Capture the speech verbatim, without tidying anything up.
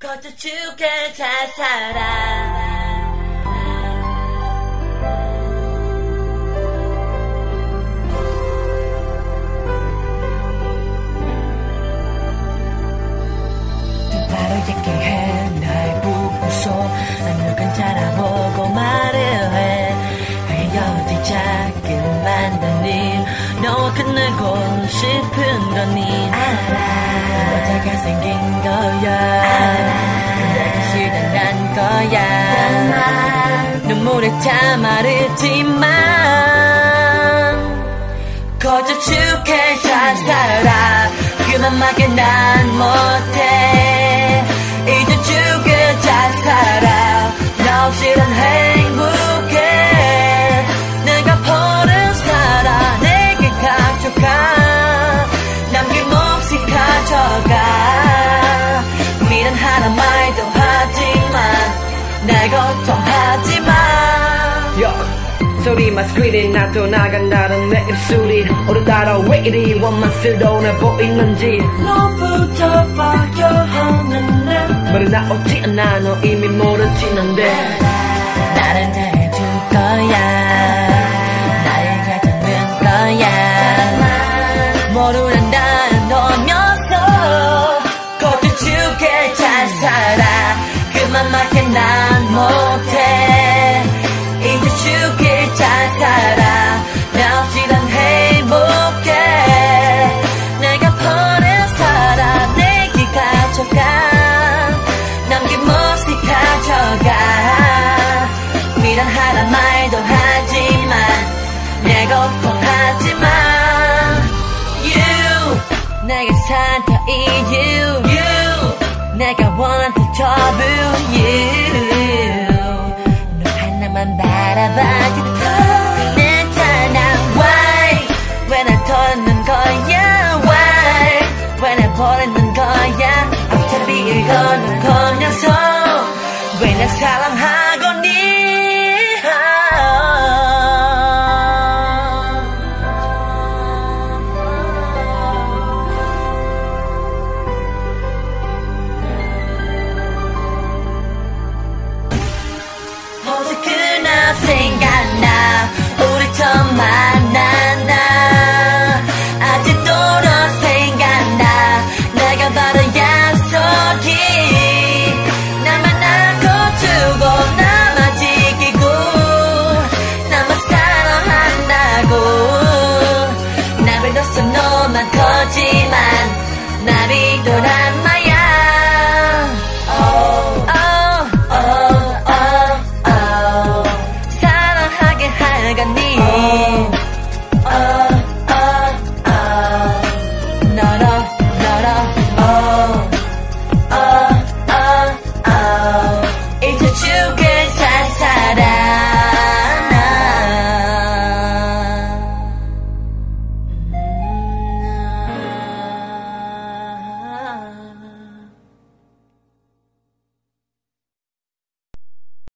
거쳐줄게 잘 살아. 바로 얘기해 날 보고서 누군 잘아보고 말을 해 어디 자꾸만 다니 너와 끝내고 싶은 거니 알아 여자가 생긴 거야 알아 내가 시작한 거야 눈물에 다 마르지만 거쳐줄게 잘 살아 그만밖에 난 못해 잊어주게 잘 살아 나 없이 난 행복해 내가 버린 사랑 내게 가져가 남김없이 가져가 미련 하나 말도 하지만 날 걱정하지마 소리만 스크린에 나도 나간다는 내 입술이 오르따라 왜 이리 원망스러워 보이는지 너부터 바뀌어 하는데 말이 나오지 않아 너 이미 모르지는데 나를 잘해줄 거야 나를 가져는 거야 모르는다는 너면서 거쳐줄게 잘 살아 그만밖에 난 못해 잊어줄게 잘 살아 나 없이 난 행복해 내가 버린 사랑 내게 가져가 남김없이 가져가 미련 하나 말도 하지만 내 걱정하지마 You 내가 산다 이유 You 내가 원하는 trouble You 너 하나만 바라봐도 내 사랑 Why 왜 날 털는 거야 Why 왜 날 버리는 거야 어차피 이거는 거녀서 왜 날 사랑하